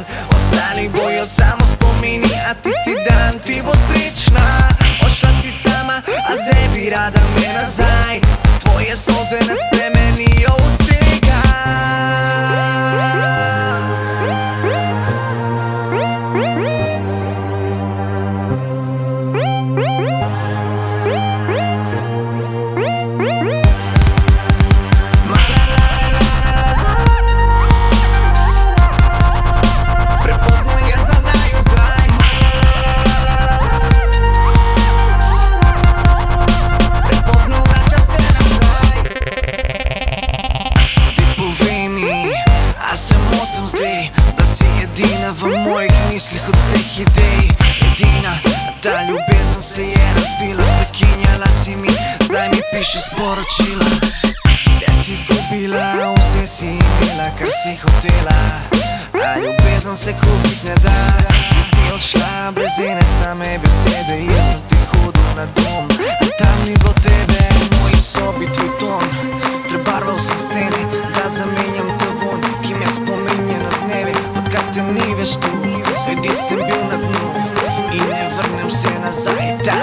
dan. Ostali bojo samo spomini, a tisti dan ti bo srečna. Odšla si sama, a zdaj bi rada me nazaj. Tvoje solze ne spremenijo vsega. V mojih mislih od vseh idej edina, ta ljubezen se je razbila. Prekinjala si mi, zdaj mi piše sporočila. Vse si izgubila, vse si imela, kar si hotela, a ljubezen se kupit ne da. Ti si odšla brez ene same besede, jaz sem ti hodil na dom, a tam ni bilo tebe. V moji sobi tvoj ton, prebarval si stene, da zamenjam te von, ki me spominja na dneve, odkar te ni več tu. Ljudje sem bil na dnu in ne vrnem se nazaj.